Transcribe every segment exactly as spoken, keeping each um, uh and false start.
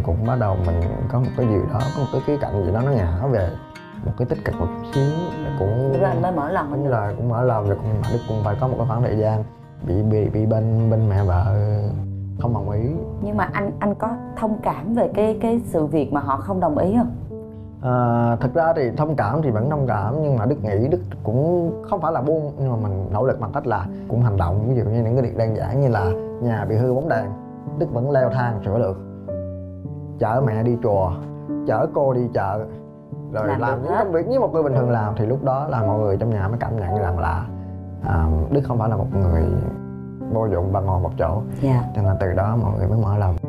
cũng bắt đầu mình có một cái gì đó, có một cái khía cạnh gì đó nó ngã về một cái tích cực một chút xíu. Cũng rồi anh mới mở lòng. Đúng rồi, cũng mở lòng rồi, cũng Đức cũng phải có một cái khoảng thời gian bị bị bị bên bên mẹ vợ không đồng ý. Nhưng mà anh anh có thông cảm về cái cái sự việc mà họ không đồng ý không? À, thực ra thì thông cảm thì vẫn thông cảm, nhưng mà Đức nghĩ Đức cũng không phải là buông, nhưng mà mình nỗ lực bằng cách là cũng hành động. Ví dụ như những cái việc đơn giản như là nhà bị hư bóng đèn, Đức vẫn leo thang sửa được, chở mẹ đi chùa, chở cô đi chợ, rồi làm, làm những công việc như một người bình thường làm. Thì lúc đó là mọi người trong nhà mới cảm nhận rằng là à, Đức không phải là một người vô dụng và ngồi một chỗ. Yeah. Cho nên từ đó mọi người mới mở lòng.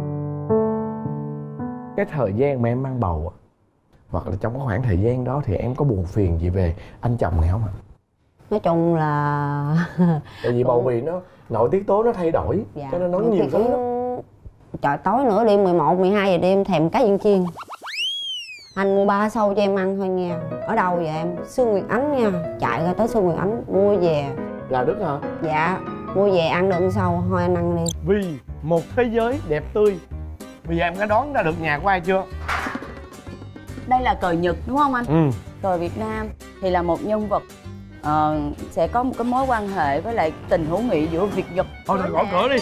Cái thời gian mà em mang bầu hoặc là trong cái khoảng thời gian đó thì em có buồn phiền gì về anh chồng này không ạ? Nói chung là tại vì bầu bì nó nội tiết tố nó thay đổi. Dạ. Cho nên nó nhiều thứ lắm. Trời, tối nữa đêm mười một, mười hai giờ đêm thèm cá viên chiên. Anh mua ba sâu cho em ăn thôi nha. Ở đâu vậy em? Sương Nguyệt Ánh nha. Chạy ra tới Sương Nguyệt Ánh mua về. Là Đức hả? Dạ. Mua về ăn được sâu, thôi anh ăn đi. Vì một thế giới đẹp tươi. Bây giờ em có đoán ra được nhà của ai chưa? Đây là cờ Nhật đúng không anh? Ừ. Cờ Việt Nam thì là một nhân vật uh, sẽ có một cái mối quan hệ với lại tình hữu nghị giữa Việt Nhật. Thôi đừng gõ cửa đi.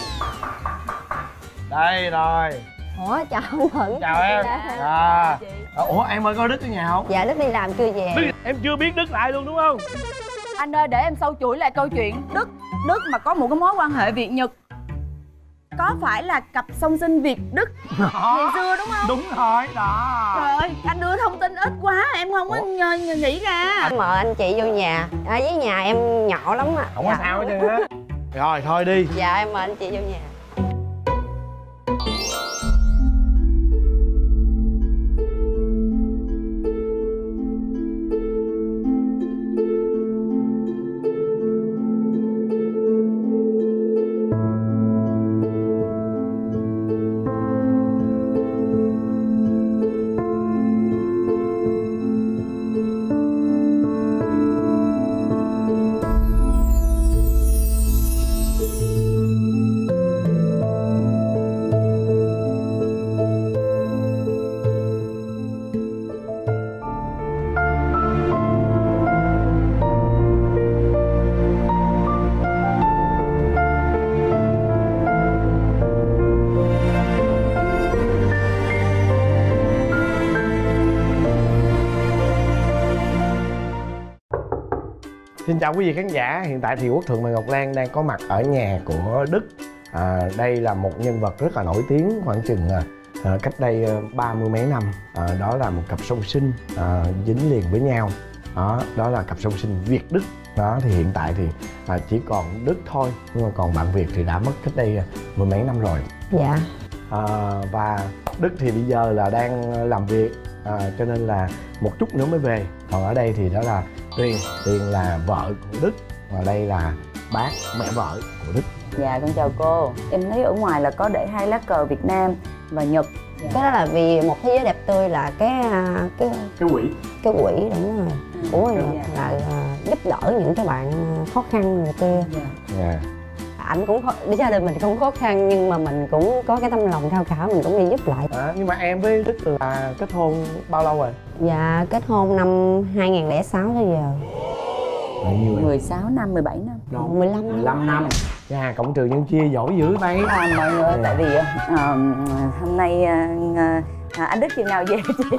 Đây rồi. Ủa chào ông Thuận. Chào em. À. Ủa em ơi, có Đức ở nhà không? Dạ Đức đi làm chưa về. Đức, em chưa biết Đức lại luôn đúng không? Anh ơi, để em sâu chuỗi lại câu chuyện. Đức Đức mà có một cái mối quan hệ Việt Nhật, có phải là cặp song sinh Việt Đức ngày xưa đúng không? Đúng rồi đó. Trời ơi, anh đưa thông tin ít quá, em không có nghĩ ra. Anh mời anh chị vô nhà. À, với nhà em nhỏ lắm á. Không có dạ. Sao hết trơn á. Rồi thôi đi. Dạ em mời anh chị vô nhà. Xin chào quý vị khán giả, hiện tại thì Quốc Thuận và Ngọc Lan đang có mặt ở nhà của Đức. à, Đây là một nhân vật rất là nổi tiếng, khoảng chừng à, cách đây ba mươi mấy năm. à, Đó là một cặp song sinh à, dính liền với nhau. Đó, đó là cặp song sinh Việt Đức. Đó thì hiện tại thì à, chỉ còn Đức thôi, nhưng mà còn bạn Việt thì đã mất cách đây mười mấy năm rồi. Dạ. à, Và Đức thì bây giờ là đang làm việc, à, cho nên là một chút nữa mới về. Còn ở đây thì đó là Tuyền, Tuyền là vợ của Đức, và đây là bác, mẹ vợ của Đức. Dạ con chào cô. Em thấy ở ngoài là có để hai lá cờ Việt Nam và Nhật. Dạ. Cái đó là vì một thế giới đẹp tươi là cái cái cái quỹ cái quỹ đúng rồi. Của Nhật dạ. Là uh, giúp đỡ những cái bạn khó khăn người kia. Dạ. Yeah. Ảnh cũng khó, gia đình mình không khó khăn nhưng mà mình cũng có cái tâm lòng cao cả, mình cũng đi giúp lại. À, nhưng mà em với Đức là kết hôn bao lâu rồi? Dạ kết hôn năm hai nghìn lẻ sáu tới giờ. Bao nhiêu em? mười sáu năm, mười bảy năm. Đâu? mười lăm năm. mười lăm năm. Dạ, cộng trừ nhân chia giỏi dữ bay. À, mọi người, tại vì uh, hôm nay uh, uh, anh Đức chừng nào về chị?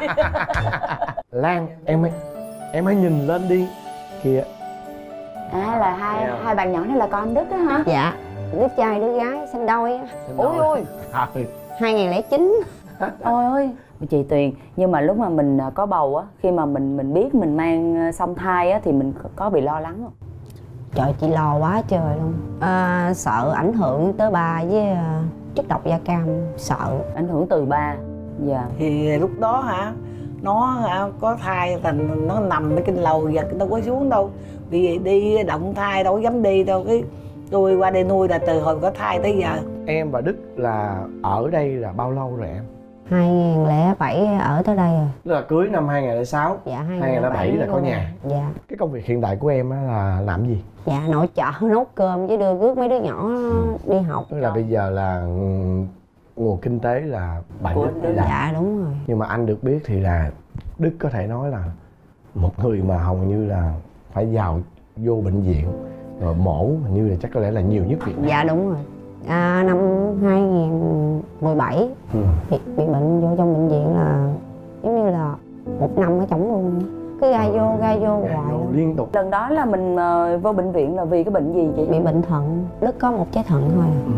Lan, em em hãy nhìn lên đi kìa. À là hai yeah. hai bạn nhỏ này là con anh Đức á hả? Dạ, đứa trai đứa gái sinh đôi á. Ôi ôi. hai nghìn lẻ chín. Ôi ơi. Chị Tuyền, nhưng mà lúc mà mình có bầu á, khi mà mình mình biết mình mang song thai á thì mình có bị lo lắng không? Trời, chị lo quá trời luôn. À, sợ ảnh hưởng tới ba với uh, chất độc da cam, sợ ảnh hưởng từ ba. Dạ. Thì lúc đó hả, nó có thai thành nó nằm cái kinh lầu và đâu có xuống đâu, vì đi động thai đâu có dám đi đâu. Cái tôi qua đây nuôi là từ hồi có thai tới giờ. Em và Đức là ở đây là bao lâu rồi em? hai nghìn lẻ bảy ở tới đây rồi. Tức là cưới năm hai nghìn lẻ sáu. Dạ, hai nghìn lẻ bảy là có nhà. Dạ. Cái công việc hiện tại của em là làm gì? Dạ nội trợ, nấu cơm với đưa rước mấy đứa nhỏ ừ. đi học. Tức là bây giờ là nguồn kinh tế là bạn Của Đức Đức. đi làm. Dạ đúng rồi. Nhưng mà anh được biết thì là Đức có thể nói là một người mà hầu như là phải vào vô bệnh viện rồi mổ hình như là chắc có lẽ là nhiều nhất Việt Nam. Dạ đúng rồi. À, năm hai không một bảy Ừ. bị, bị bệnh vô trong bệnh viện là giống như là một năm ở trống luôn, cứ gai vô gai vô Gai hoài vô luôn. liên tục. Lần đó là mình ờ, vô bệnh viện là vì cái bệnh gì chị? Bị bệnh thận, Đức có một trái thận thôi à. Ừ.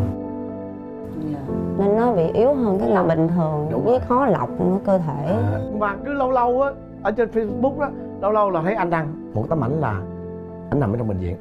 Dạ. Nên nó bị yếu hơn cái người bình thường Đúng với rồi. khó lọc nữa cơ thể. À, mà cứ lâu lâu á ở trên Facebook á, lâu lâu là thấy anh đăng một tấm ảnh là anh nằm ở trong bệnh viện,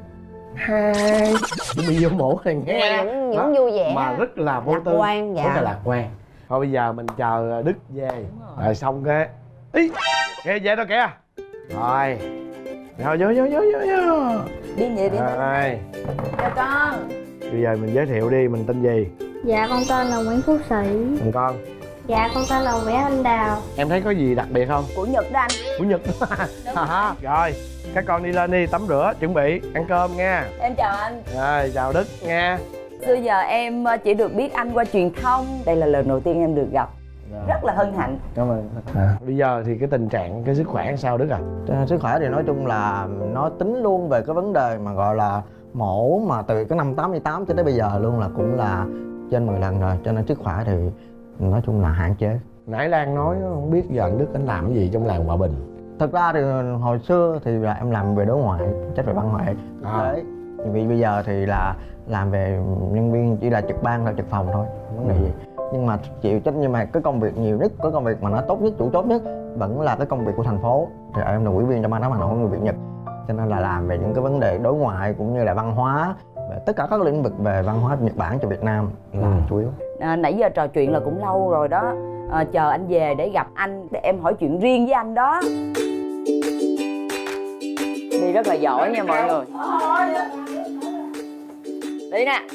hai chuẩn bị vô mổ này nghe Những, đó, những vui vẻ mà rất là vô lạc tư, quan. rất Dạ là lạc quan. Thôi bây giờ mình chờ Đức về rồi xong cái ý kìa về đâu kìa, rồi rồi vô vô vô vô vô Đi về đi. rồi Chào con. bây giờ mình giới thiệu đi, mình tên gì? Dạ con tên là Nguyễn Phúc Sĩ. Thằng con Dạ con tên là Nguyễn Anh Đào. em thấy có gì đặc biệt không? Của Nhật đó anh. Của Nhật hả? Rồi các con đi lên đi, tắm rửa chuẩn bị ăn cơm nha. Em chào anh. Rồi chào Đức nha. Xưa giờ em ờ, chỉ được biết anh qua truyền thông. Đây là lần đầu tiên em được gặp. Rất là hân hạnh. Cảm ơn. À, bây giờ thì cái tình trạng cái sức khỏe sao Đức à? À, sức khỏe thì nói chung là nó tính luôn về cái vấn đề mà gọi là mổ mà từ cái năm tám mươi tám cho tới bây giờ luôn là cũng là trên mười lần rồi, cho nên sức khỏe thì nói chung là hạn chế. Nãy Lan nói không biết giờ anh Đức anh làm cái gì trong làng Hòa Bình. Thật ra thì hồi xưa thì là em làm về đối ngoại, chắc về văn nghệ quốc À. tế. Vì bây giờ thì là làm về nhân viên chỉ là trực ban thôi, trực phòng thôi, không vấn đề gì. Nhưng mà chịu trách nhưng mà cái công việc nhiều nhất, cái công việc mà nó tốt nhất, chủ chốt nhất vẫn là cái công việc của thành phố. Thì em là ủy viên trong ban giám đốc hội người Việt Nhật, cho nên là làm về những cái vấn đề đối ngoại cũng như là văn hóa, về tất cả các lĩnh vực về văn hóa Nhật Bản cho Việt Nam là Ừ. chủ yếu. À, nãy giờ trò chuyện là cũng lâu rồi đó. À, chờ anh về để gặp anh, để em hỏi chuyện riêng với anh đó. Đi rất là giỏi nha mọi người. Đi nè.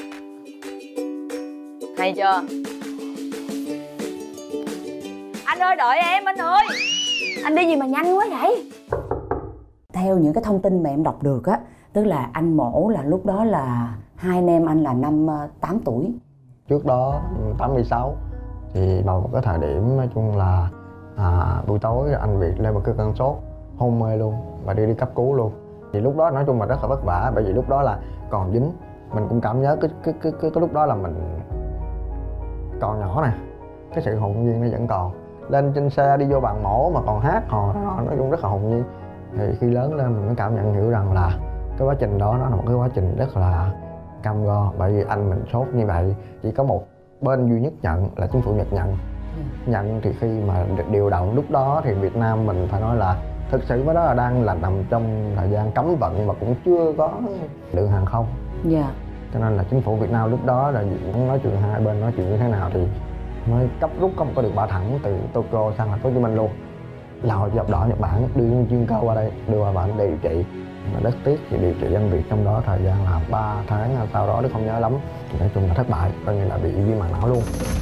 Hay chưa? Anh ơi đợi em anh ơi. Anh đi gì mà nhanh quá vậy? Theo những cái thông tin mà em đọc được á, tức là anh mổ là lúc đó là hai anh em anh là năm tám tuổi. Trước đó tám mươi sáu thì vào một cái thời điểm nói chung là à, buổi tối anh Việt lên một cái cơn sốt hôn mê luôn và đi đi cấp cứu luôn. Thì lúc đó nói chung là rất là vất vả, bởi vì lúc đó là còn dính, mình cũng cảm nhớ cái cái cái cái, cái lúc đó là mình còn nhỏ nè, cái sự hồn nhiên nó vẫn còn. Lên trên xe đi vô bàn mổ mà còn hát hò đó, nói chung rất là hồn nhiên. Thì khi lớn lên mình mới cảm nhận hiểu rằng là cái quá trình đó nó là một cái quá trình rất là cam go, bởi vì anh mình sốt như vậy chỉ có một bên duy nhất nhận là chính phủ Nhật nhận. Nhận thì khi mà được điều động lúc đó thì Việt Nam mình phải nói là thực sự với đó là đang là nằm trong thời gian cấm vận và cũng chưa có đường hàng không. Dạ. Cho nên là chính phủ Việt Nam lúc đó là muốn nói chuyện, hai bên nói chuyện như thế nào thì mới cấp rút có một cái đường bay thẳng từ Tokyo sang thành phố Hồ Chí Minh luôn. Là Hội Chữ Thập Đỏ Nhật Bản đưa những chuyên cơ qua đây đưa qua bạn điều trị. Mà rất tiếc thì điều trị anh Việt trong đó thời gian là ba tháng, sau đó Đức không nhớ lắm. Thì nói chung là thất bại, coi như là bị viêm màng não luôn,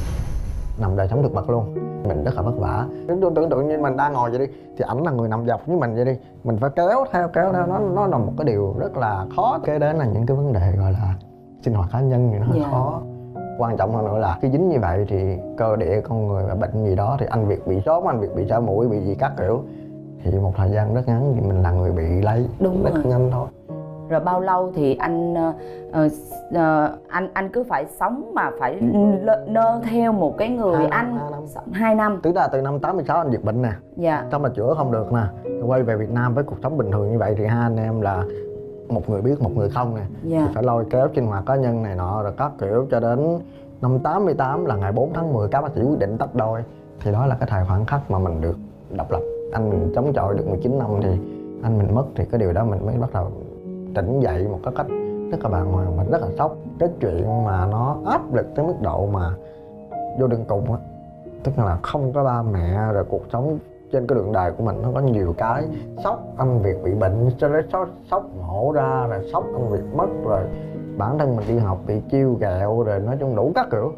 nằm đời sống thực vật luôn. Mình rất là vất vả. Tưởng tưởng tượng như mình đang ngồi vậy đi thì ảnh là người nằm dọc với mình vậy đi, mình phải kéo theo kéo theo, nó nó là một cái điều rất là khó. Kế đến là những cái vấn đề gọi là sinh hoạt cá nhân thì nó hơi Dạ. khó. Quan trọng hơn nữa là khi dính như vậy thì cơ địa con người mà bệnh gì đó thì anh Việt bị sốt, anh Việt bị sởi mũi, bị gì các kiểu thì một thời gian rất ngắn thì mình là người bị lấy. Đúng rất rồi. nhanh thôi. Rồi bao lâu thì anh ờ, ờ, ờ, anh anh cứ phải sống mà phải lơ- nơ theo một cái người Hai năm, anh hai năm. sống hai năm. Tức là từ năm tám mươi sáu anh Việt bệnh nè, Dạ. xong là chữa không được nè, rồi quay về Việt Nam với cuộc sống bình thường như vậy thì hai anh em là một người biết một người không nè. Dạ. Thì phải lôi kéo sinh hoạt cá nhân này nọ rồi các kiểu cho đến năm tám mươi tám là ngày bốn tháng mười các bác sĩ quyết định tách đôi. Thì đó là cái thời khoảnh khắc mà mình được độc lập. Anh mình chống chọi được mười chín năm thì anh mình mất, thì cái điều đó mình mới bắt đầu tỉnh dậy một cái cách rất là bàng hoàng và rất là sốc. Cái chuyện mà nó áp lực tới mức độ mà vô đường cùng á, tức là không có ba mẹ, rồi cuộc sống trên cái đường đời của mình nó có nhiều cái sốc. Anh Việt bị bệnh, cho đến sốc, sốc mổ ra, rồi sốc anh Việt mất, rồi bản thân mình đi học bị chiêu ghẹo, rồi nói chung đủ các kiểu.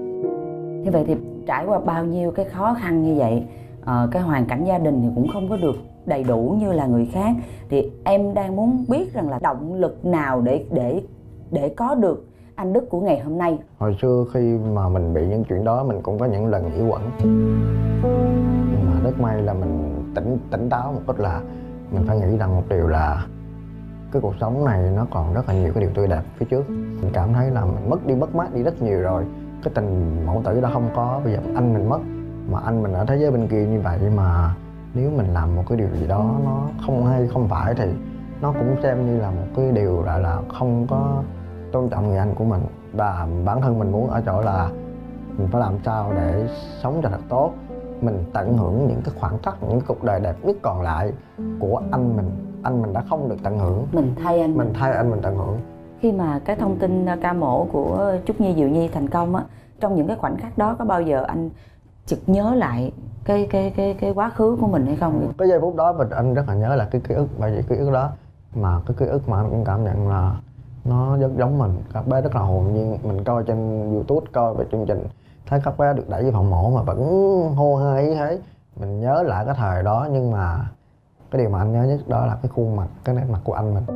Như vậy thì trải qua bao nhiêu cái khó khăn như vậy, ờ, cái hoàn cảnh gia đình thì cũng không có được đầy đủ như là người khác, thì em đang muốn biết rằng là động lực nào để để để có được anh Đức của ngày hôm nay? Hồi xưa khi mà mình bị những chuyện đó mình cũng có những lần nghĩ quẩn, nhưng mà rất may là mình tỉnh tỉnh táo một cách, là mình phải nghĩ rằng một điều là cái cuộc sống này nó còn rất là nhiều cái điều tươi đẹp phía trước. Mình cảm thấy là mình mất đi mất mát đi rất nhiều rồi, cái tình mẫu tử đã không có, bây giờ anh mình mất mà anh mình ở thế giới bên kia như vậy, mà nếu mình làm một cái điều gì đó nó không hay không phải thì nó cũng xem như là một cái điều gọi là không có tôn trọng người anh của mình. Và bản thân mình muốn ở chỗ là mình phải làm sao để sống cho thật tốt, mình tận hưởng những cái khoảnh khắc, những cuộc đời đẹp nhất còn lại của anh mình. Anh mình đã không được tận hưởng, mình thay anh mình thay anh mình tận hưởng. Khi mà cái thông tin ca mổ của Trúc Nhi Diệu Nhi thành công á, trong những cái khoảnh khắc đó có bao giờ anh chợt nhớ lại cái cái cái cái quá khứ của mình hay không? Cái giây phút đó mình anh rất là nhớ là cái ký ức, bởi vì ký ức đó mà cái ký ức mà anh cũng cảm nhận là nó rất giống mình. Các bé rất là hồn nhiên, mình coi trên YouTube, coi về chương trình thấy các bé được đẩy vào phòng mổ mà vẫn hô hây ý thế. Mình nhớ lại cái thời đó, nhưng mà cái điều mà anh nhớ nhất đó là cái khuôn mặt, cái nét mặt của anh mình.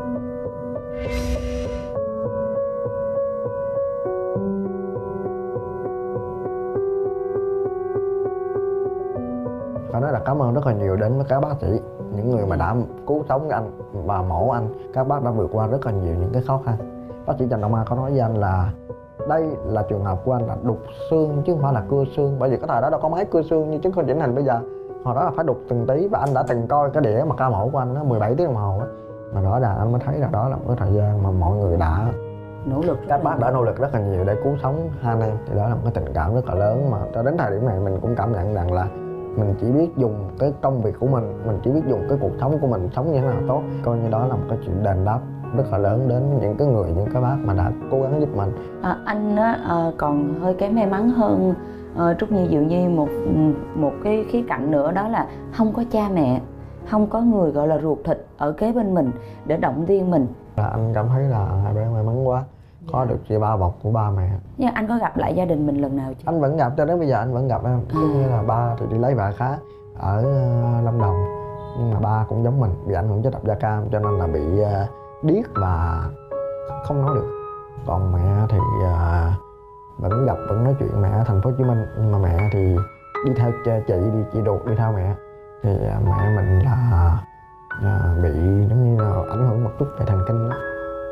Phải nói là cảm ơn rất là nhiều đến với các bác sĩ, những người mà đã cứu sống anh và mổ anh. Các bác đã vượt qua rất là nhiều những cái khó khăn. Bác sĩ Trần Đông Mai có nói với anh là đây là trường hợp của anh là đục xương chứ không phải là cưa xương, bởi vì cái thời đó đâu có máy cưa xương như chứng không chỉnh hình bây giờ. Hồi đó là phải đục từng tí, và anh đã từng coi cái đĩa mà ca mổ của anh nó mười bảy tiếng đồng hồ á, mà rõ ràng anh mới thấy là đó là một cái thời gian mà mọi người đã nỗ lực, các bác đã nỗ lực rất là nhiều để cứu sống hai anh em. Thì đó là một cái tình cảm rất là lớn, mà cho đến thời điểm này mình cũng cảm nhận rằng là mình chỉ biết dùng cái công việc của mình, mình chỉ biết dùng cái cuộc sống của mình sống như thế nào tốt, coi như đó là một cái chuyện đền đáp rất là lớn đến những cái người, những cái bác mà đã cố gắng giúp mình. À, anh á, à, còn hơi kém may mắn hơn uh, Trúc Nhi Diệu Nhi một một cái khía cạnh nữa, đó là không có cha mẹ, không có người gọi là ruột thịt ở kế bên mình để động viên mình. Là anh cảm thấy là hai bé may mắn quá, có được sự bao bọc của ba mẹ. Nhưng anh có gặp lại gia đình mình lần nào chưa? Anh vẫn gặp, cho đến bây giờ anh vẫn gặp em. Giống như là ba thì đi lấy vợ khác ở uh, Lâm Đồng, nhưng mà ba cũng giống mình, bị ảnh hưởng chất độc da cam cho nên là bị uh, điếc và không nói được. Còn mẹ thì uh, vẫn gặp, vẫn nói chuyện. Mẹ ở thành phố Hồ Chí Minh, nhưng mà mẹ thì đi theo chị, đi chị ruột đi theo mẹ. Thì uh, mẹ mình là uh, bị giống như là ảnh hưởng một chút về thần kinh đó.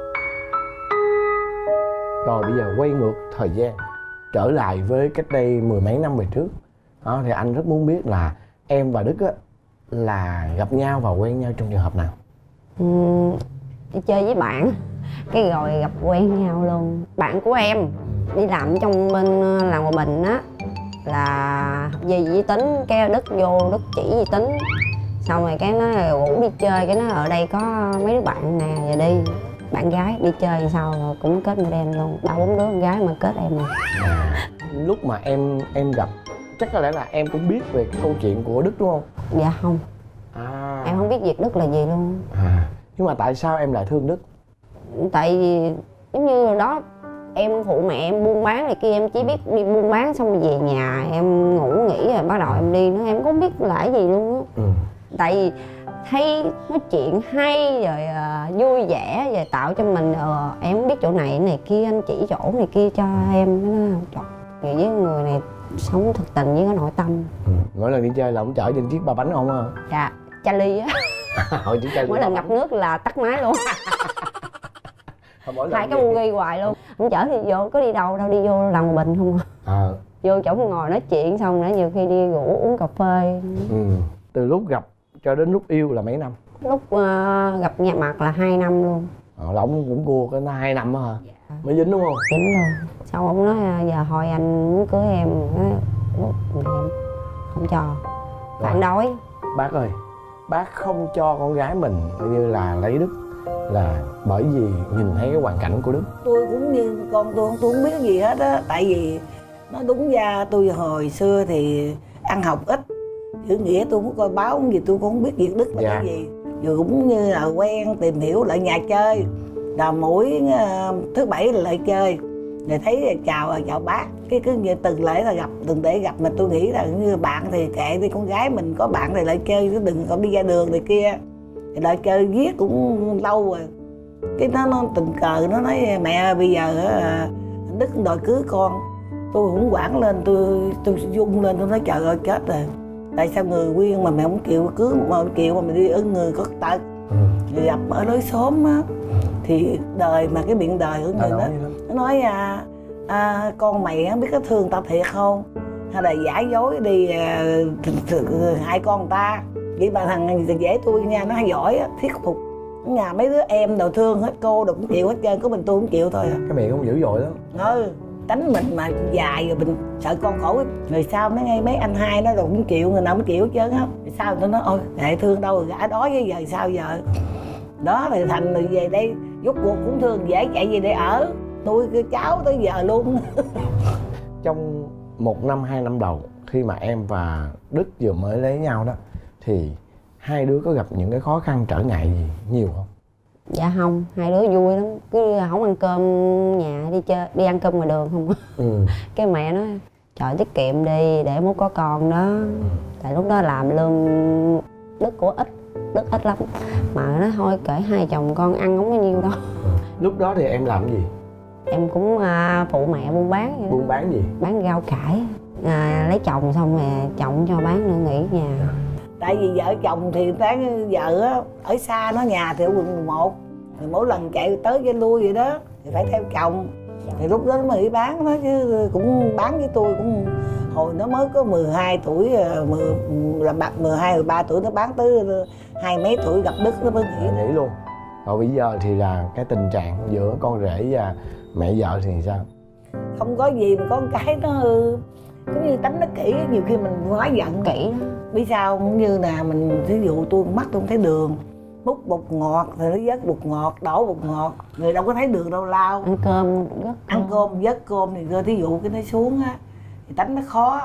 Rồi bây giờ quay ngược thời gian trở lại với cách đây mười mấy năm về trước đó, thì anh rất muốn biết là em và Đức á, là gặp nhau và quen nhau trong trường hợp nào? Ừ, đi chơi với bạn, cái rồi gặp quen nhau luôn. Bạn của em đi làm trong bên làng Hòa Bình á, là về vi tính, cái Đức vô Đức chỉ vi tính, xong rồi cái nó rủ đi chơi, cái nó ở đây có mấy đứa bạn nè, giờ đi bạn gái đi chơi sao rồi cũng kết model luôn, ba bốn đứa con gái mà kết em rồi. À, lúc mà em em gặp chắc có lẽ là em cũng biết về cái câu chuyện của Đức đúng không? Dạ không. À. Em không biết việc Đức là gì luôn. À, nhưng mà tại sao em lại thương Đức? Tại vì giống như là đó, em phụ mẹ em buôn bán này kia, em chỉ biết đi buôn bán xong rồi về nhà em ngủ nghỉ rồi bắt đầu em đi nữa, em không biết là cái gì luôn á. Ừ. Tại vì thấy nói chuyện hay rồi uh, vui vẻ, rồi tạo cho mình uh, em không biết chỗ này này kia, anh chỉ chỗ này kia cho em. Nó người với người này sống thực tình với có nội tâm. Ừ. Mỗi lần đi chơi là ông chở trên chiếc ba bánh không à? Dạ, Charlie á. Hồi chỉ chơi mỗi lần ngập nước là tắt máy luôn. Hai cái bu ghi hoài luôn. Ông chở thì vô, có đi đâu đâu, đi vô làng Hòa Bình không à. À. Vô chỗ ngồi nói chuyện xong nữa nhiều khi đi rủ uống cà phê. Ừ. Từ lúc gặp cho đến lúc yêu là mấy năm? Lúc uh, gặp nhà mặt là hai năm luôn. Ờ, là ông cũng cua cái hai năm á hả? Dạ. Mới dính đúng không? Dính luôn. Sau ông nói giờ hồi anh muốn cưới em, nói em không cho, phản đối. Bác ơi, bác không cho con gái mình như là lấy Đức là bởi vì nhìn thấy cái hoàn cảnh của Đức. Tôi cũng như con tôi, tôi không biết gì hết á. Tại vì nó đúng ra tôi hồi xưa thì ăn học ít, chữ nghĩa tôi không coi báo gì, tôi cũng không biết việc Đức là dạ. cái gì. Rồi cũng như là quen tìm hiểu lại nhà chơi, là mỗi uh, thứ bảy là lại chơi, rồi thấy chào rồi chào bác, cái cứ như từng lễ là gặp, từng để gặp. Mà tôi nghĩ là như bạn thì kệ đi, con gái mình có bạn thì lại chơi, chứ đừng có đi ra đường này kia. Thì lại chơi viết cũng lâu rồi, Cái nó, nó tình cờ nó nói mẹ ơi, bây giờ á, anh Đức đòi cưới con. Tôi cũng quảng lên, tôi tôi rung lên, tôi nói trời ơi chết rồi. Tại sao người quyên mà mẹ không chịu cưới, mà không chịu mà mày đi ứng người có tật. Ừ. Người gặp ở lối xóm á. Thì đời mà cái miệng đời của người đó, nó nói à, à, con mày không biết có thương tao thiệt không? Hay là giả dối đi à, hại con người ta. Vậy mà thằng dễ tôi nha, nó hay giỏi á, thuyết phục. Nhà mấy đứa em đầu thương hết, cô đâu cũng chịu hết trơn, có mình tôi cũng chịu thôi à. Cái miệng cũng dữ dội lắm. Ừ, tánh mình mà dài rồi mình sợ con khổ. Người sau nó ngay mấy anh hai nó đâu cũng chịu, người nào cũng chịu hết trơn á. Sao tôi nói ôi kệ thương đâu rồi gã đói với giờ sao giờ. Đó thì thành rồi về đây rút cuộc cũng thương dễ chạy về để ở, nuôi cái cháu tới giờ luôn. Trong một năm hai năm đầu khi mà em và Đức vừa mới lấy nhau đó thì hai đứa có gặp những cái khó khăn trở ngại gì nhiều không? Dạ không, hai đứa vui lắm, cứ không ăn cơm nhà đi chơi, đi ăn cơm ngoài đường không. Ừ. Cái mẹ nói trời tiết kiệm đi để mốt có con đó. Ừ. Tại lúc đó làm lương Đức của ít, Đức ít lắm. Mà nó thôi kể hai chồng con ăn không có nhiêu đâu. Ừ. Lúc đó thì em làm gì? Em cũng uh, phụ mẹ buôn bán vậy. Buôn bán gì? Bán rau cải. À, lấy chồng xong rồi chồng cho bán nữa nghỉ nhà. Tại vì vợ chồng thì tán vợ á, ở xa nó nhà thì ở quận mười một. Thì mỗi lần chạy tới với lui vậy đó thì phải theo chồng. Thì lúc đó nó mới bán đó chứ cũng bán với tôi cũng hồi nó mới có mười hai tuổi, mười, là mười hai, mười ba tuổi nó bán tới hai mấy tuổi gặp Đức nó mới nghỉ. Nghỉ luôn. Rồi bây giờ thì là cái tình trạng giữa con rể và mẹ vợ thì sao? Không có gì mà có một cái nó cũng như tánh nó kỹ, nhiều khi mình quá giận kỹ. Biết sao cũng như là mình ví dụ tôi mắt tôi không thấy đường, múc bột ngọt thì nó vớt bột ngọt, đổ bột ngọt, người đâu có thấy đường đâu lao. Ăn cơm vớt ăn cơm vớt cơm thì cơ thí dụ cái nó xuống á thì tánh nó khó,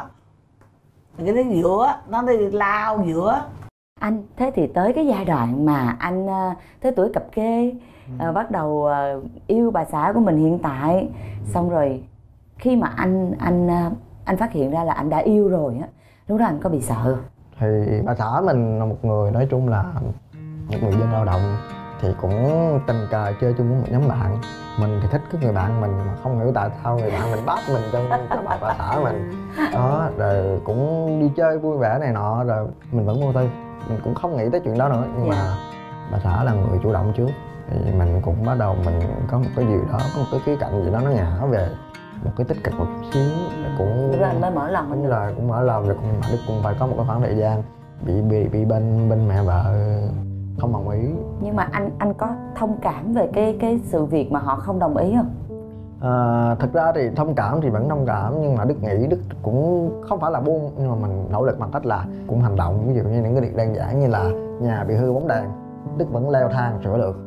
cái nó giữa nó đi lao giữa. Anh thế thì tới cái giai đoạn mà anh uh, tới tuổi cập kê, uh, bắt đầu uh, yêu bà xã của mình hiện tại, xong rồi khi mà anh anh uh, anh phát hiện ra là anh đã yêu rồi á, lúc đó anh có bị sợ không? Thì bà xã mình là một người nói chung là một người dân lao động, thì cũng tình cờ chơi chung với một nhóm bạn. Mình thì thích cái người bạn mình mà không hiểu tại sao người bạn mình bắt mình trong cái bà, bà xã mình đó, rồi cũng đi chơi vui vẻ này nọ, rồi mình vẫn vô tư, mình cũng không nghĩ tới chuyện đó nữa. Nhưng mà bà xã là người chủ động trước thì mình cũng bắt đầu mình có một cái gì đó, có một cái khía cạnh gì đó nó ngã về một cái tích cực một chút xíu, cũng lúc đó anh mới mở lòng. Đúng rồi, cũng mở lòng rồi, cũng mà Đức cũng phải có một cái khoảng thời gian bị bị bị bên bên mẹ vợ không đồng ý. Nhưng mà anh anh có thông cảm về cái cái sự việc mà họ không đồng ý không? À, thực ra thì thông cảm thì vẫn thông cảm, nhưng mà Đức nghĩ Đức cũng không phải là buông, nhưng mà mình nỗ lực bằng cách là cũng hành động. Ví dụ như những cái việc đơn giản như là nhà bị hư bóng đèn, Đức vẫn leo thang sửa được,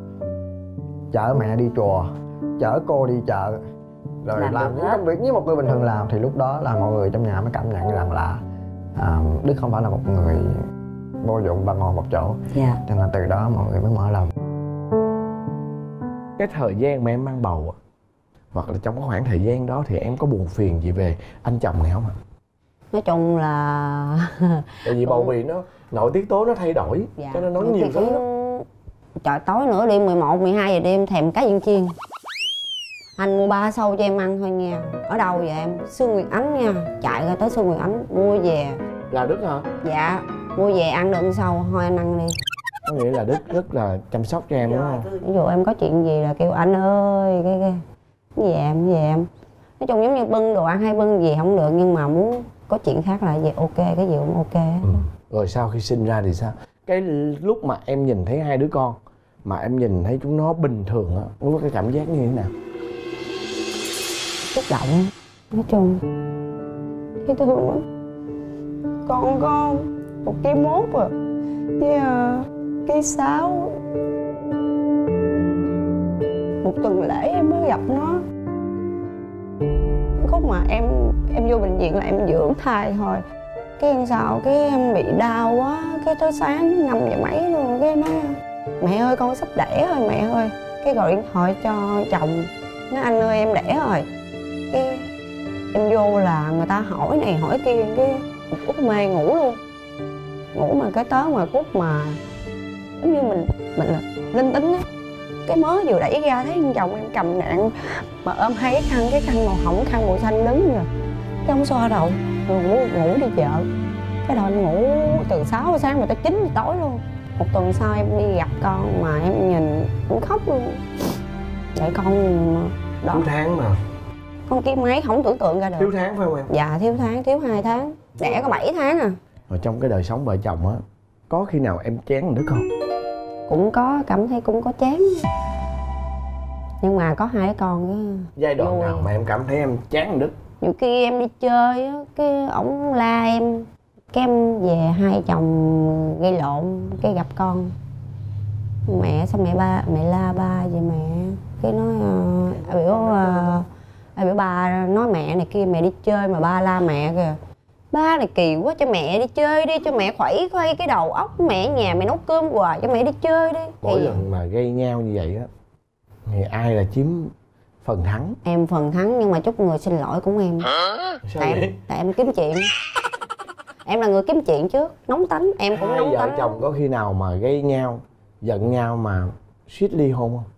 chở mẹ đi chùa, chở cô đi chợ, rồi làm, làm những công việc như một người bình thường làm. Thì lúc đó là mọi người trong nhà mới cảm nhận rằng là à, Đức không phải là một người vô dụng và ngồi một chỗ. Yeah. Cho nên từ đó mọi người mới mở lòng. Cái thời gian mà em mang bầu hoặc là trong cái khoảng thời gian đó thì em có buồn phiền gì về anh chồng này không ạ? Nói chung là tại vì bầu bì nó nội tiết tố nó thay đổi. Dạ. Cho nên nói nhiều thứ lắm. Trời tối nữa đêm mười một, mười hai giờ đêm thèm cá viên chiên. Anh mua ba sâu cho em ăn thôi nha. Ở đâu vậy em? Sương Nguyệt Ánh nha. Chạy ra tới Sương Nguyệt Ánh mua về. Là Đức hả? Dạ. Mua về ăn được sâu thôi anh ăn đi. Có nghĩa là Đức rất là chăm sóc cho em đúng không? Ví dụ em có chuyện gì là kêu anh ơi cái cái cái gì em, cái gì em. Nói chung giống như bưng đồ ăn hay bưng gì không được, nhưng mà muốn có chuyện khác là gì ok, cái gì cũng ok. Ừ. Rồi sau khi sinh ra thì sao? Cái lúc mà em nhìn thấy hai đứa con mà em nhìn thấy chúng nó bình thường á, có cái cảm giác như thế nào? Xúc động. Nói chung cái thương lắm. Con có một ký mốt à với uh, ký sáu. Một tuần lễ em mới gặp nó. Khúc mà em em vô bệnh viện là em dưỡng thai thôi. Cái sao cái em bị đau quá, cái tới sáng năm giờ mấy luôn, cái nói mẹ ơi con sắp đẻ rồi mẹ ơi. Cái gọi điện thoại cho chồng, nói anh ơi em đẻ rồi. Cái em vô là người ta hỏi này hỏi kia, cái Cúc mê ngủ luôn. Ngủ mà cái tới mà Cúc mà giống như mình mình là linh tính á, cái mớ vừa đẩy ra thấy con chồng em cầm nạn mà ôm hai cái khăn, cái khăn màu hồng, khăn màu xanh đứng rồi cái ông xoa đầu rồi ngủ, ngủ đi chợ. Cái đầu em ngủ từ sáu giờ sáng mà tới chín giờ tối luôn. Một tuần sau em đi gặp con mà em nhìn cũng khóc luôn. Vậy con đó. Thiếu tháng mà. Con kia máy không tưởng tượng ra được. Thiếu tháng phải không em? Dạ thiếu tháng, thiếu hai tháng. Đẻ có bảy tháng à. Rồi trong cái đời sống vợ chồng á, có khi nào em chán thằng Đức không? Cũng có, cảm thấy cũng có chán. Nhưng mà có hai đứa con á. Giai đoạn vui. nào mà em cảm thấy em chán thằng Đức? Nhiều khi em đi chơi á, cái ổng la em, cái em về hai chồng gây lộn, cái gặp con. Mẹ sao mẹ ba mẹ la ba vậy mẹ? Cái nói uh, biểu uh, biểu ba nói mẹ này kia, mẹ đi chơi mà ba la mẹ kìa. Ba này kỳ quá, cho mẹ đi chơi đi, cho mẹ khuẩy khuây cái đầu óc mẹ ở nhà, mẹ nấu cơm hoài, cho mẹ đi chơi đi. Mỗi Thì... lần mà gây nhau như vậy á thì ai là chiếm phần thắng? Em phần thắng nhưng mà chút người xin lỗi cũng em. Sao tại, vậy? em, tại em kiếm chuyện. Em là người kiếm chuyện trước, nóng tánh, em cũng Hai nóng vợ tánh. chồng có khi nào mà gây nhau, giận nhau mà suýt ly hôn không?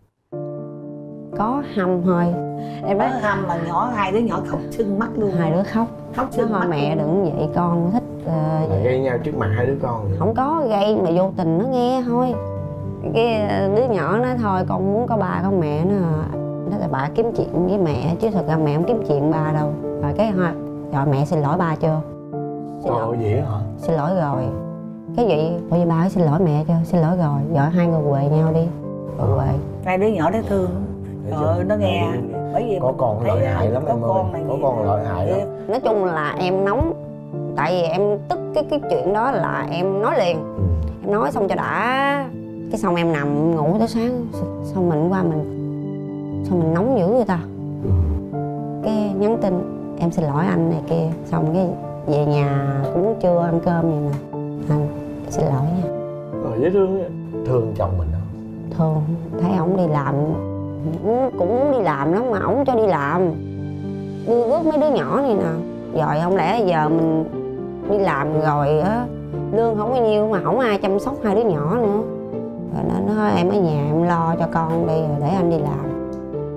Có hâm thôi. Em Nó nói hâm mà nhỏ, hai đứa nhỏ khóc sưng mắt luôn. hai đứa khóc. Khóc Nó sưng thôi mắt mẹ luôn. đừng vậy con thích uh, Là gây nhau trước mặt hai đứa con vậy? không có gây mà vô tình nó nghe thôi. Cái đứa nhỏ nói thôi con muốn có ba có mẹ, nó nó là bà kiếm chuyện với mẹ chứ thật ra mẹ không kiếm chuyện ba đâu. Rồi cái thôi rồi mẹ xin lỗi ba chưa? Xin Trời lỗi. ơi vậy hả? Xin lỗi rồi. Cái gì? Ủa vậy ba có xin lỗi mẹ chưa? Xin lỗi rồi. Rồi hai người quề nhau đi. Rồi quề. Hai đứa nhỏ nó thương. Trời ơi nó nghe. Bởi vì Có mình con thấy lợi hại lắm có em ơi. con này Có nghe. con lợi hại lắm. Nói chung là em nóng. Tại vì em tức cái cái chuyện đó là em nói liền. Ừ. Em nói xong cho đã. Cái xong em nằm ngủ tới sáng. Xong mình qua mình sao mình nóng dữ vậy ta? Ừ. Cái nhắn tin em xin lỗi anh này kia. Xong cái về nhà cũng chưa ăn cơm vậy nè. Anh xin lỗi nha. Rồi dễ thương á. Thương chồng mình không? Thường thấy ổng đi làm cũng muốn đi làm lắm mà ổng cho đi làm, đưa rước mấy đứa nhỏ này nè. Rồi không lẽ giờ mình đi làm rồi á lương không bao nhiêu mà không ai chăm sóc hai đứa nhỏ nữa. Rồi nó nói em ở nhà em lo cho con đi rồi để anh đi làm.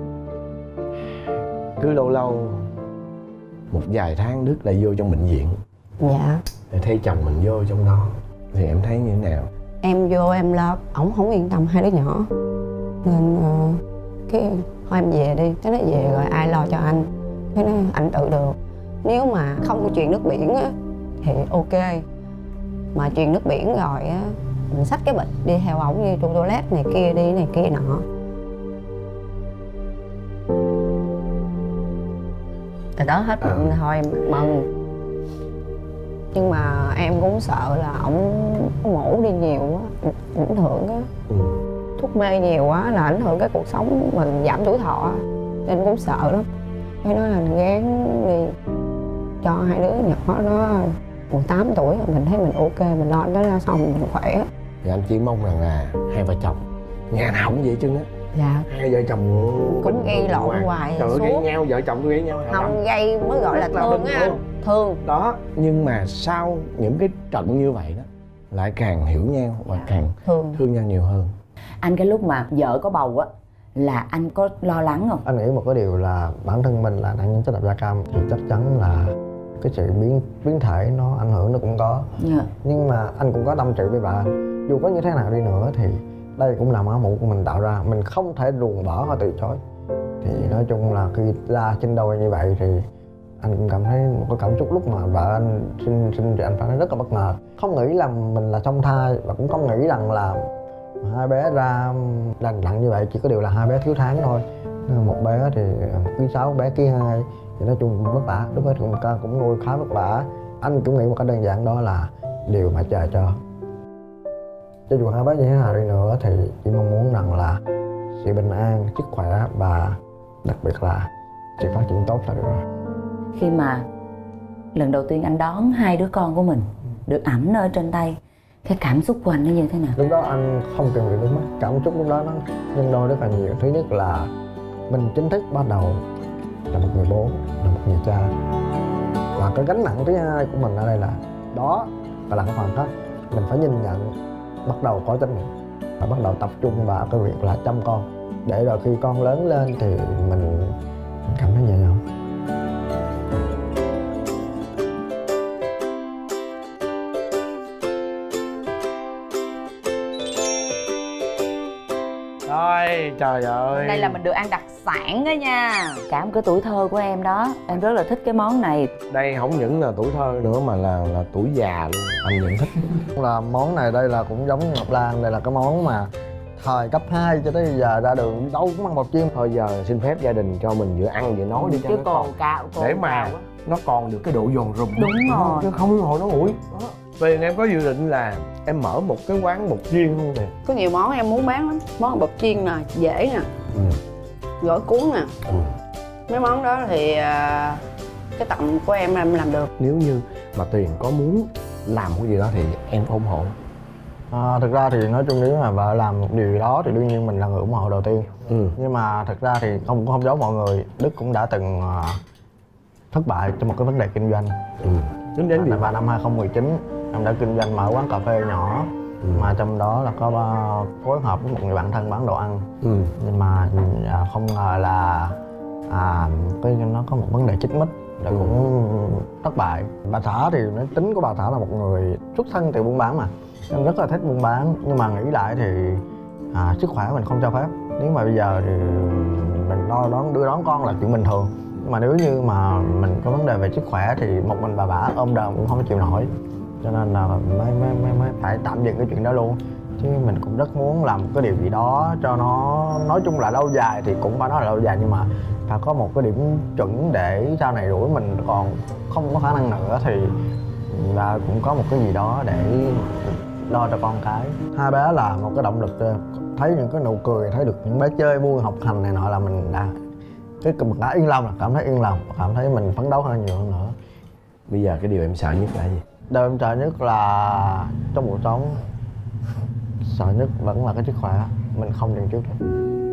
Cứ lâu lâu một vài tháng Đức lại vô trong bệnh viện Dạ. để thấy chồng mình vô trong đó thì em thấy như thế nào? Em vô em lo, ổng không yên tâm hai đứa nhỏ nên uh, cái thôi em về đi. Cái nói về rồi ai lo cho anh? Cái nói anh tự được. Nếu mà không có chuyện nước biển á thì ok, mà chuyện nước biển rồi á mình xách cái bịch đi theo ổng đi tru toilet này kia đi này kia nọ. Từ đó hết À. bệnh thôi em mừng. Nhưng mà em cũng sợ là ổng mổ đi nhiều quá, ảnh hưởng á. Ừ. Thuốc mê nhiều quá là ảnh hưởng cái cuộc sống mình, giảm tuổi thọ. Nên cũng sợ lắm. Cái nói là gán đi cho hai đứa nhỏ nó mười tám tuổi mình thấy mình ok, mình lo nó ra xong mình khỏe. Thì anh chỉ mong rằng là hai vợ chồng nhà nào cũng vậy chứ á. Dạ. Hai vợ chồng Cũng gây lộn hoài Trời ơi, suốt. gây nhau, vợ chồng tôi gây nhau. Không gây mới gọi là thương á. Thương. Đó, nhưng mà sau những cái trận như vậy đó lại càng hiểu nhau và càng Thương. thương nhau nhiều hơn. Anh cái lúc mà vợ có bầu á là anh có lo lắng không? Anh nghĩ một cái điều là bản thân mình là nạn nhân chất độc da cam thì chắc chắn là cái sự biến biến thể nó ảnh hưởng nó cũng có. Yeah. Nhưng mà anh cũng có tâm sự với bà, dù có như thế nào đi nữa thì đây cũng là máu mủ của mình tạo ra, mình không thể ruồng bỏ hoặc từ chối. Thì nói chung là khi ra sinh đôi như vậy thì anh cũng cảm thấy một cái cảm xúc lúc mà vợ anh sinh sinh thì anh phải nói rất là bất ngờ. Không nghĩ là mình là song thai và cũng không nghĩ rằng là hai bé ra lành lặn như vậy. Chỉ có điều là hai bé thiếu tháng thôi, một bé thì ký sáu, bé ký hai, thì nói chung cũng vất vả. Lúc đó cũng cũng nuôi khá vất vả. Anh cũng nghĩ một cái đơn giản đó là điều mà trời cho. Cho dù hai bé như thế nào đi nữa thì chỉ mong muốn rằng là sự bình an, sức khỏe và đặc biệt là sự phát triển tốt là được rồi. Khi mà lần đầu tiên anh đón hai đứa con của mình được ẵm ở trên tay, cái cảm xúc của anh nó như thế nào? Lúc đó anh không kìm được nước mắt, cảm xúc lúc đó nó nhân đôi rất là nhiều. Thứ nhất là mình chính thức bắt đầu là một người bố, là một người cha. Và cái gánh nặng thứ hai của mình ở đây là đó và là cái phần khác mình phải nhìn nhận, bắt đầu có trách nhiệm và bắt đầu tập trung vào cái việc là chăm con. để rồi khi con lớn lên thì mình, mình cảm thấy nhẹ nhõm. Rồi, trời ơi. Đây là mình được ăn đặc sản đó nha. Cả một cái tuổi thơ của em đó, em rất là thích cái món này. Đây không những là tuổi thơ nữa mà là là tuổi già luôn. Anh vẫn thích. Là món này đây là cũng giống như Ngọc Lan, đây là cái món mà thời cấp hai cho tới giờ ra đường đâu cũng ăn bột chiên. Thôi giờ xin phép gia đình cho mình vừa ăn vừa nói đi cho chứ nó còn còn cạo để mà nó còn được cái độ giòn rụm. Đúng rồi. Chứ không hồi nó nguội. Tuyền em có dự định là em mở một cái quán bột chiên không Tuyền? Có nhiều món em muốn bán lắm. Món bột chiên nè, dễ nè, Ừ. gỏi cuốn nè. Ừ. Mấy món đó thì à, cái tầm của em em làm được. Nếu như mà Tuyền có muốn làm cái gì đó thì em ủng hộ. À, thực ra thì nói chung nếu mà vợ làm một điều gì đó thì đương nhiên mình là người ủng hộ đầu tiên. Ừ. Nhưng mà thực ra thì không không giấu mọi người, Đức cũng đã từng uh, thất bại trong một cái vấn đề kinh doanh. Ừ. Đến đến gì? Và năm hai không một chín em đã kinh doanh mở quán cà phê nhỏ. Ừ. Mà trong đó là có uh, phối hợp với một người bạn thân bán đồ ăn. Ừ. Nhưng mà uh, không ngờ là à, cái nó có một vấn đề chích mít rồi ừ. cũng thất bại. Bà xã thì nói tính của bà xã là một người xuất thân từ buôn bán mà, em rất là thích buôn bán, nhưng mà nghĩ lại thì à, sức khỏe mình không cho phép. Nếu mà bây giờ thì mình lo đón đưa đón con là chuyện bình thường, nhưng mà nếu như mà mình có vấn đề về sức khỏe thì một mình bà bả ôm đờm cũng không chịu nổi, cho nên là mới mới mới, mới phải tạm dừng cái chuyện đó luôn. Chứ mình cũng rất muốn làm một cái điều gì đó cho nó nói chung là lâu dài, thì cũng phải nói là lâu dài, nhưng mà phải có một cái điểm chuẩn để sau này rủi mình còn không có khả năng nữa thì là cũng có một cái gì đó để lo cho con cái. Hai bé là một cái động lực, thấy những cái nụ cười, thấy được những bé chơi vui học hành này nọ là mình đã cái mình đã yên lòng, là cảm thấy yên lòng, cảm thấy mình phấn đấu hơn nhiều hơn nữa. Bây giờ cái điều em sợ nhất là gì? Điều em sợ nhất là trong cuộc sống, sợ nhất vẫn là cái sức khỏe, mình không dừng trước được.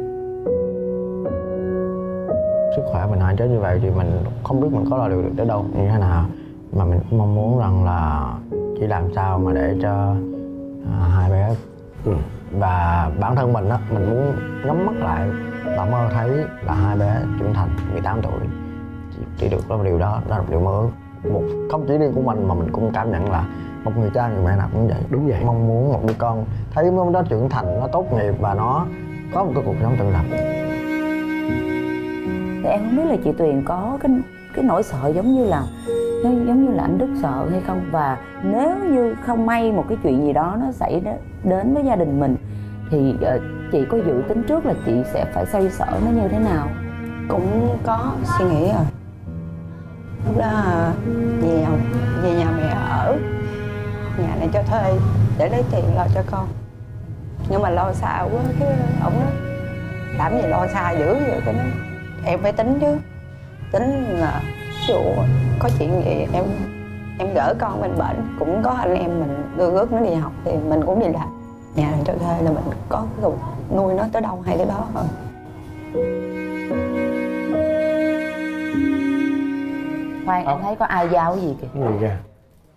Sức khỏe mình hạn chế như vậy thì mình không biết mình có lo liệu được tới đâu, như thế nào. Mà mình cũng mong muốn rằng là chỉ làm sao mà để cho à, hai bé ừ. và bản thân mình á, mình muốn nhắm mắt lại và mơ thấy là hai bé trưởng thành mười tám tuổi. Chỉ, chỉ được đó, điều đó, đó là một điều mơ ước. Một không chỉ riêng của mình mà mình cũng cảm nhận là một người cha người mẹ nào cũng vậy. Đúng vậy. Mong muốn một đứa con thấy nó trưởng thành, nó tốt nghiệp và nó có một cái cuộc sống tự lập. Thì em không biết là chị Tuyền có cái cái nỗi sợ giống như là nó giống như là anh Đức sợ hay không, và nếu như không may một cái chuyện gì đó nó xảy đến với gia đình mình thì uh, chị có dự tính trước là chị sẽ phải xoay sở nó như thế nào? Cũng có suy nghĩ rồi. Lúc đó về nhà, về nhà mẹ ở, nhà này cho thuê để lấy tiền lo cho con. Nhưng mà lo xa quá, cái ổng nói làm gì lo xa dữ vậy, cái nói em phải tính chứ, tính là ví dụ có chuyện gì em em gỡ con bên bệnh, cũng có anh em mình đưa rước nó đi học thì mình cũng đi làm. Nhà này cho thuê là mình có cái nuôi nó tới đâu hay tới đó thôi. Khoan, em thấy có ai giao cái gì kìa? Cái gì kìa?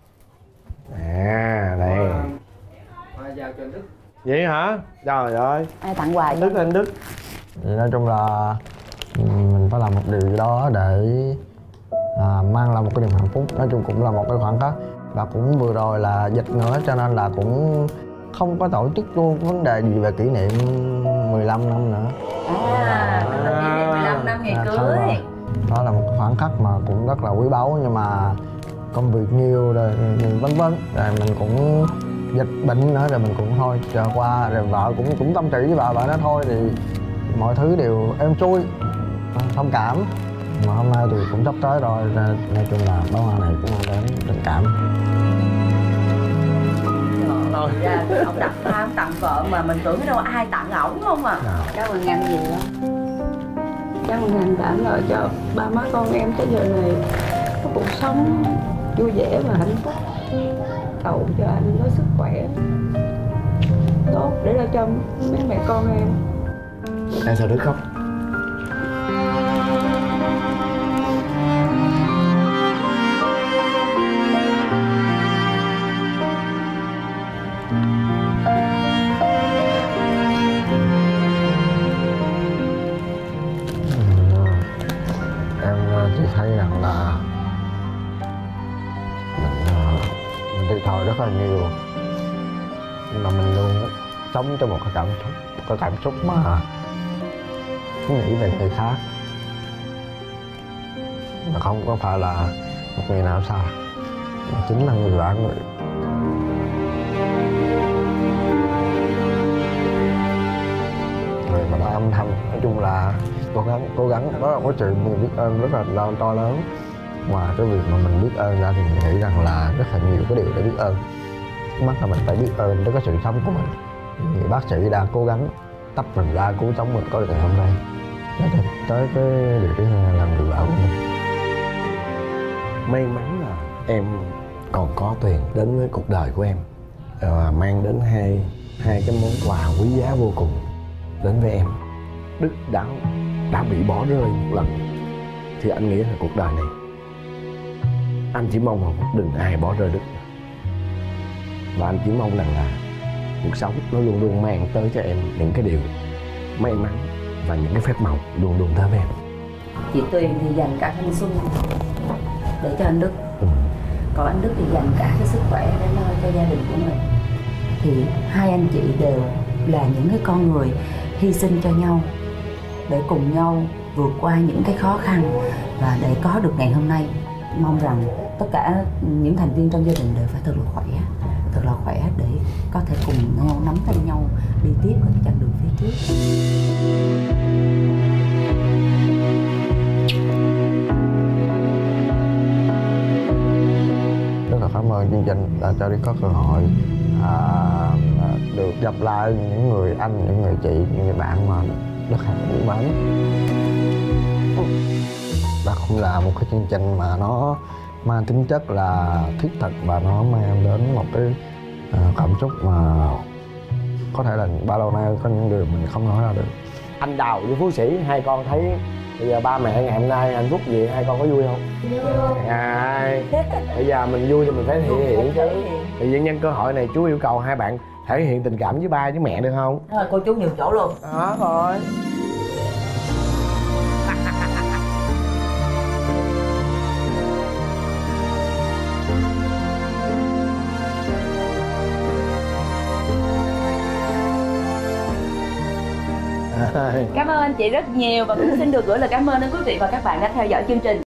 À, đây. Ai giao cho anh Đức? Vậy hả? Trời ơi. Ai tặng quà Đức anh Đức. Thì nói chung là mình phải làm một điều gì đó để à, mang lại một cái niềm hạnh phúc. Nói chung cũng là một cái khoảnh khắc, và cũng vừa rồi là dịch nữa cho nên là cũng không có tổ chức luôn vấn đề gì về kỷ niệm mười lăm năm nữa. À, mười lăm năm ngày à, cưới. Đó là một khoảnh khắc mà cũng rất là quý báu, nhưng mà công việc nhiều rồi vân vân, rồi mình cũng dịch bệnh nữa rồi mình cũng thôi chờ qua, rồi vợ cũng cũng tâm sự với vợ, vợ nói thôi thì mọi thứ đều êm xuôi, thông cảm. Mà hôm nay thì cũng sắp tới rồi, nói chung là bó hoa này cũng mang đến tình cảm. Rồi, dạ, ông đặt hoa ông tặng vợ mà mình tưởng đâu ai tặng ổng không à. Cảm ơn anh nhiều lắm. Cảm ơn anh đã lo cho ba má con em tới giờ này có cuộc sống vui vẻ và hạnh phúc. Cầu cho anh có sức khỏe tốt để lo cho mấy mẹ con em. Em sao Đức khóc? rất là nhiều, nhưng mà mình luôn sống trong một cái cảm xúc một cái cảm xúc mà cứ nghĩ về người khác, mà không có phải là một người nào xa, mà chính là người bạn người. Người mà đã âm thầm, nói chung là cố gắng cố gắng đó là có chuyện mình biết ơn rất là to, to lớn. Ngoài cái việc mà mình biết ơn ra thì mình nghĩ rằng là rất là nhiều cái điều để biết ơn. Trước mắt là mình phải biết ơn tới cái sự sống của mình. Người bác sĩ đã cố gắng tách mình ra cứu sống mình có được ngày hôm nay. Tới, tới cái điều thứ hai là người bảo của mình. May mắn là em còn có Tuyền đến với cuộc đời của em, à, mang đến hai hai cái món quà quý giá vô cùng đến với em. Đức đã đã bị bỏ rơi một lần thì anh nghĩ là cuộc đời này anh chỉ mong là đừng ai bỏ rơi Đức, và anh chỉ mong rằng là cuộc sống nó luôn luôn mang tới cho em những cái điều may mắn và những cái phép màu luôn luôn tới với em. Chị Tuyền thì dành cả thanh xuân để cho anh Đức, ừ. còn anh Đức thì dành cả cái sức khỏe để lo cho gia đình của mình. Thì hai anh chị đều là những cái con người hy sinh cho nhau để cùng nhau vượt qua những cái khó khăn và để có được ngày hôm nay. Mong rằng tất cả những thành viên trong gia đình đều phải thật là khỏe, thật là khỏe để có thể cùng nhau nắm tay nhau đi tiếp ở chặng đường phía trước. Rất là cảm ơn chương trình đã cho đi có cơ hội à, được gặp lại những người anh, những người chị, những người bạn mà rất là yêu mến. Và cũng là một cái chương trình mà nó mang tính chất là thiết thực và nó mang đến một cái uh, cảm xúc mà có thể là bao lâu nay có những điều mình không nói ra được. Anh Đào với Phú Sĩ, hai con thấy bây giờ ba mẹ ngày hôm nay hạnh phúc gì, hai con có vui không? Vui. À, bây giờ mình vui thì mình phải thể hiện chứ. Thì nhân nhân cơ hội này chú yêu cầu hai bạn thể hiện tình cảm với ba với mẹ được không? Rồi cô chú nhường chỗ luôn. Đó rồi. Cảm ơn anh chị rất nhiều và cũng xin được gửi lời cảm ơn đến quý vị và các bạn đã theo dõi chương trình.